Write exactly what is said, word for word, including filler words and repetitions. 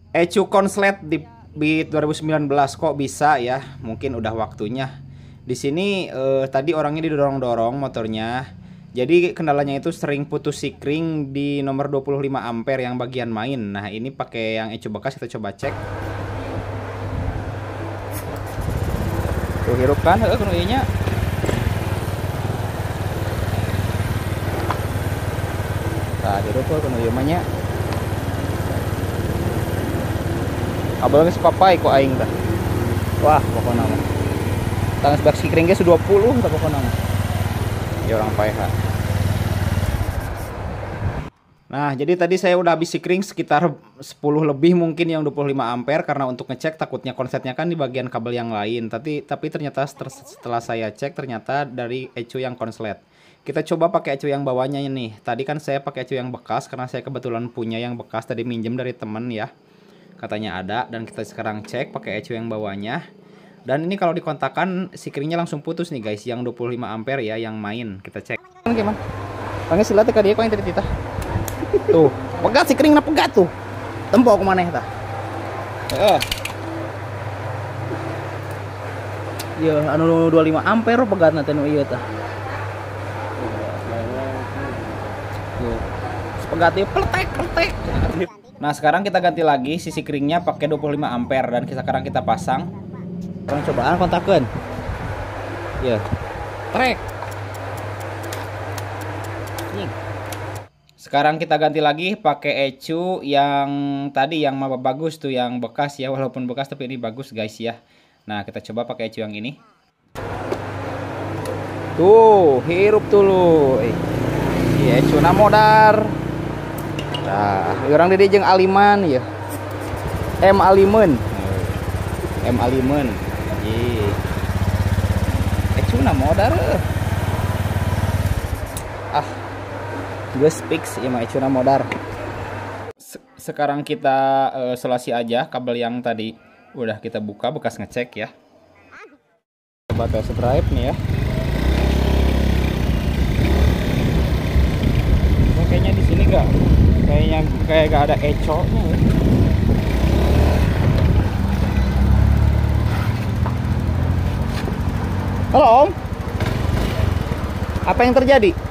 Ecu konslet di Beat dua ribu sembilan belas kok bisa ya? Mungkin udah waktunya. Di sini eh, tadi orangnya didorong-dorong motornya. Jadi kendalanya itu sering putus sikring di nomor dua puluh lima ampere yang bagian main. Nah, ini pakai yang ecu bekas, kita coba cek. Tuh hirup kan heuh kudu ieu nya. Tah hirup kudu ieu mah nya. Kabel geus papai ku aing tah. Wah, pokona mah. Tang sebelah sikring ge dua puluh tah pokona mah. Ya orang P H. Nah, jadi tadi saya udah habis sikring sekitar sepuluh lebih mungkin yang dua puluh lima ampere karena untuk ngecek takutnya konsletnya kan di bagian kabel yang lain. Tapi tapi ternyata setelah saya cek ternyata dari ecu yang konslet. Kita coba pakai ecu yang bawahnya ini. Tadi kan saya pakai ecu yang bekas karena saya kebetulan punya yang bekas tadi minjem dari temen ya. Katanya ada dan kita sekarang cek pakai ecu yang bawahnya. Dan ini kalau dikontakkan sikringnya langsung putus nih guys, yang dua puluh lima ampere ya yang main. Kita cek. Gimana? Panggil silat ka dia kok yang tadi titah. Tuh, pegat sikring na pegat tuh. Tempo ke maneh tah. Heeh. Ya anu dua puluh lima ampere pegatna teh nu ieu tah. Tuh. Pegat dia pletek pletek. Nah, sekarang kita ganti lagi si sikringnya pakai dua puluh lima ampere dan kita sekarang kita pasang. Sekarang cobaan kontakeun. Ya. Trek. Sekarang kita ganti lagi pakai ecu yang tadi yang mah bagus tuh, yang bekas ya, walaupun bekas tapi ini bagus guys ya. Nah, kita coba pakai ecu yang ini. Tuh, hirup dulu. Iya, ecu na modar. Nah, orang di jeung aliman ya. M aliman. M aliman. Iya. Ecu na modar. Ah. Geus fix ya mah ecuna modar. Sekarang kita uh, selasi aja kabel yang tadi udah kita buka bekas ngecek ya. Coba test drive nih ya. Oh, kayaknya di sini enggak, kayaknya kayak gak ada eco-nya ya. Halo Om, apa yang terjadi?